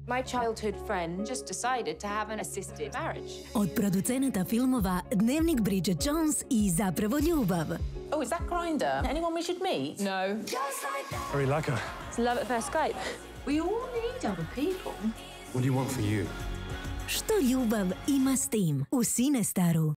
My childhood friend just decided to have an assisted marriage. Od producenata filmova Dnevnik Bridget Jones i Zapravo ljubav. Oh, is that Grindr? Anyone we should meet? No. Very like her. It's love at first sight. We all need other people. What do you want for you? Što ljubav ima s tim u Cinestaru.